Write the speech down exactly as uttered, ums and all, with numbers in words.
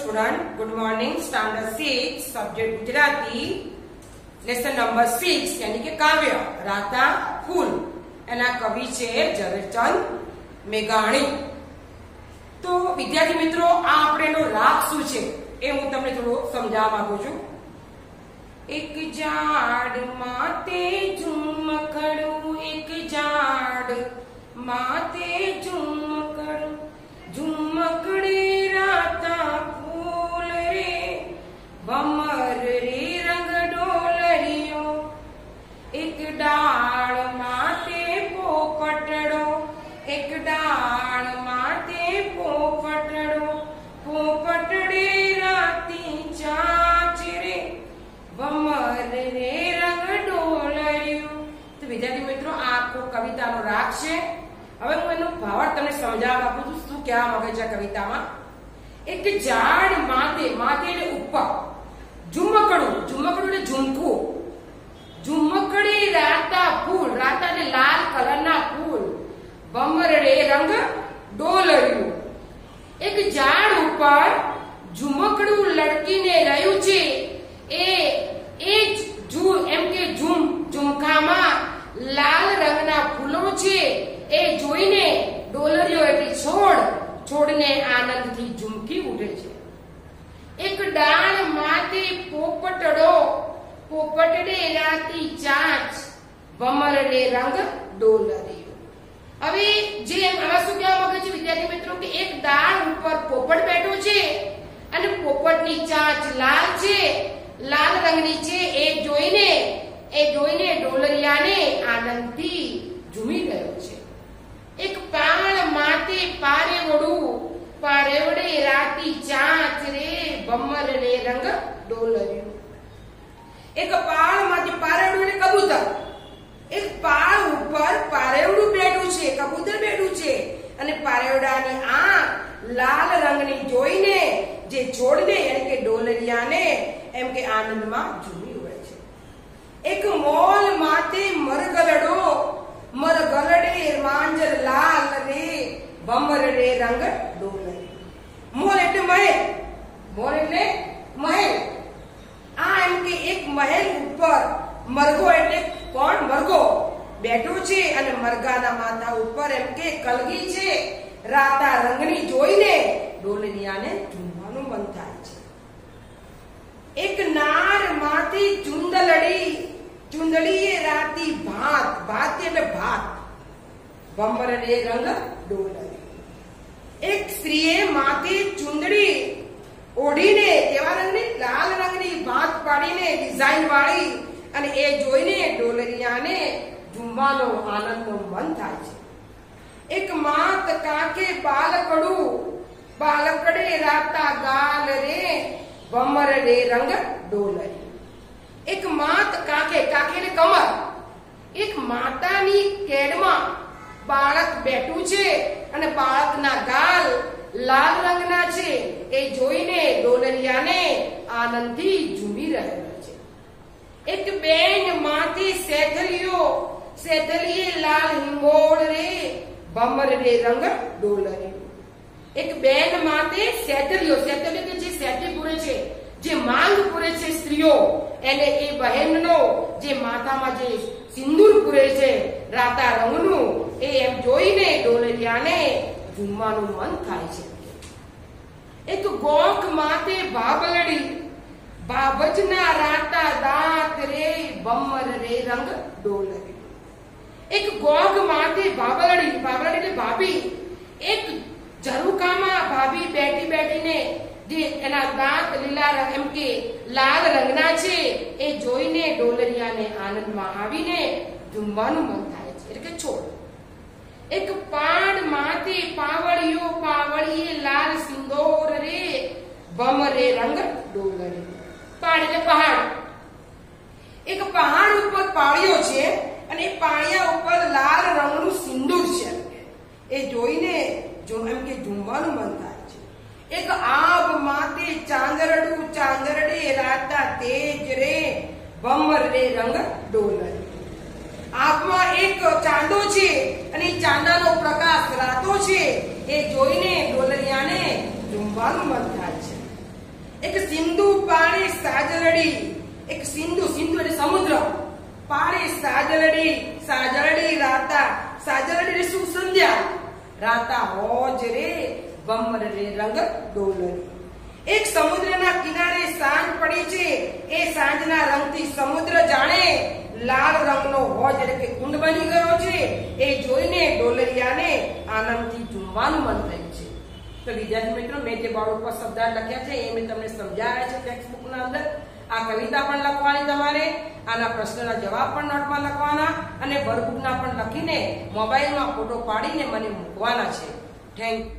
Student, good morning. Standard six subject Gujarati, lesson number six यानी कि काव्य राता फूल। एना कवि छे ઝવેરચંદ મેઘાણી। तो विद्यार्थी मित्रों, आ आपणेनो राग शुं छे ए हूँ तमने थोड़ो समजाववा मांगु छुं। एक झाड़ माते झुमकड़ू, एक झाड़ माते झुमकड़ू, झुमकड़े राता फूल रे, भमर रे रंग डोलरियो। एक डाळ माते पोपटड़ो, एक डाळ माते पोपटड़ो, पोपटड़े राती चाच रे, भमर रे रंग डोलरियो। तो विद्यार्थी मित्रों, आ आखो कवितानो राग छे। હવે હું એનો ભાવાર્થ તમને સમજાવવા આપું છું શું કહેવા માંગે છે કવિતામાં। એક ઝાડ માથે, માથે એટલે ઉપર, ઝુમકડું, ઝુમકડું એટલે ઝુમકું, ઝુમકડી રાતા ફૂલ, રાતા એટલે લાલ કલરના ફૂલ, ભમરડે રંગ ડોલરિયું। એક ઝાડ ઉપર ઝુમકડું લટકીને રહ્યું છે, એ એ ઝૂ એમ કે ઝૂમ ઝુમખામાં લાલ રંગના ફૂલો છે, એ જોઈને ડોલરિયો એટલે છોડ, છોડને આનંદથી ઝૂમકી ઉઠે છે। એક ડાળ માથે પોપટડો, પોપટડે રાતી ચાંચ, ભમરડે રંગ ડોલરિયો। હવે જે આમાં શું કહેવા માંગે છે વિદ્યાર્થી મિત્રો કે એક ડાળ ઉપર પોપટ બેઠો છે અને પોપટની ચાંચ લાલ છે, લાલ રંગની છે, એ જોઈને એ જોઈને ડોલરિયાને આનંદથી ઝૂમી ગયો છે। एक पाण माते पारेवड़ू, पारेवड़े राती चांच रे, भमर रे रंग डोलरियो। एक पाण माते पारेवड़ू એટલે કબૂતર, એક પાળ ઉપર પારેવડું બેઠું છે, કબૂતર બેઠું છે અને પારેવડાની આંખ લાલ રંગની જોઈને જે છોડને એટલે કે ડોલરિયાને એમ કે આનંદમાં ઝૂમી ઉઠે છે। એક મોલ માથે મરગલડો, મરગલડે માંજર લાલ રે, ભમરડે રંગ ડોલરિયો। મોલ એટલે મહેલ, મોલ એટલે મહેલ। આ એમ કે એક મહેલ ઉપર મરઘો એટલે કોણ, મરઘો બેઠો છે અને મરઘાના માથા ઉપર એમ કે કલગી છે, રાતા રંગની જોઈને ડોલરિયાને ઝૂમવાનું મન થાય છે। એક નાર માથી ચુંદલડી, ચુંદડીએ રાતી ભાત, ભાત એટલે ભાત, ભમરડે રંગ ડોલરિયો। એક સ્ત્રીએ માથે ચુંદડી ઓઢીને કેવા રંગની, લાલ રંગની ભાત પાડીને ડિઝાઇન વાળી અને એ જોઈને ડોલરિયાને ઝૂમવાનો આનંદનો મન થાય છે। એક માત કાકે બાલકડું, બાલકડે રાતા ગાલ રે, ભમરડે રંગ ડોલરિયો। એક માત કાકે, કાકે એટલે કમર, એક માતાની કેડમાં બાળક બેઠું છે અને બાળકના ગાલ લાલ રંગના છે, એ જોઈને ડોલરિયાને આનંદથી ઝૂમી રહેલો છે। એક બેન માથે સેથલિયો, સેથલીએ લાલ હિંગોળ રે, ભમરડે રંગ ડોલરિયો। એક બેન માથે સેથલિયો, સેથલિયો કે જે સેથી પૂરે છે, જે માંગ પૂરે છે સ્ત્રીઓ, એને એ બહેનનો જે માથામાં જે સિંદૂર પૂરે છે રાતા રંગનું, એ એમ જોઈને ડોલરિયાને ઝૂમવાનું મન થાય છે। એક ગોખ માથે ભાબલડી, બાબજના રાતા દાંત રે, ભમર રે રંગ ડોલરિયો। એક ગોખ માથે ભાબલડી, ભાબલડી એટલે ભાભી, એક ઝરૂખામાં ભાભી બેઠી બેઠીને જે એના દાંત લીલા રંગ એમ કે લાલ રંગના છે, એ જોઈને ડોલરિયાને આનંદમાં આવીને ઝૂમવાનું મન થાય છે એટલે કે છોડ। એક પાડ માથે પાવળિયો, પાવળીએ લાલ સિંદોર રે, ભમરે રંગ ડોલરિયો। પાડ એટલે પહાડ, એક પહાડ ઉપર પાળિયો છે અને એ પાળિયા ઉપર લાલ રંગનું સિંદૂર છે, એ જોઈને જો એમ કે ઝૂમવાનું મન થાય છે। एक आब माते चांदरडू, चांदरडे राता तेज रे, भमर रे रंग डोलरियो। आबમાં એક ચાંદો છે અને એ ચાંદાનો પ્રકાશ રાતો છે, એ જોઈને ડોલરિયાને ઝૂમવાનું મન થાય છે। એક સિંધુ પાણી સાજરડી, એક સિંધુ, સિંધુ એટલે સમુદ્ર, પાણી સાજરડી, સાજરડી રાતા, સાજરડી એટલે શું? સંધ્યા, રાતા હોજ રે બમર રે રંગ ડોલરી. એક સમુદ્રના કિનારે સાંજ પડી છે, એ સાંજના રંગથી સમુદ્ર જાણે લાલ રંગનો હોજ એટલે કે કુંડ બની ગયો છે. એ જોઈને ડોલરિયાને આનંદથી ઝૂમવાનું મન થયું છે. તો વિદ્યાર્થી મિત્રો, મેં જે બોર્ડ ઉપર શબ્દાર્થ લખ્યા છે એ મેં તમને સમજાવ્યા છે ટેક્સ્ટ બુકના અંદર. આ કવિતા પણ લખવાની તમારે, આના પ્રશ્નના જવાબ પણ નોટમાં લખવાના અને વર્કબુકના પણ લખીને મોબાઈલમાં ફોટો પાડીને મને મૂકવાના છે. Thank you.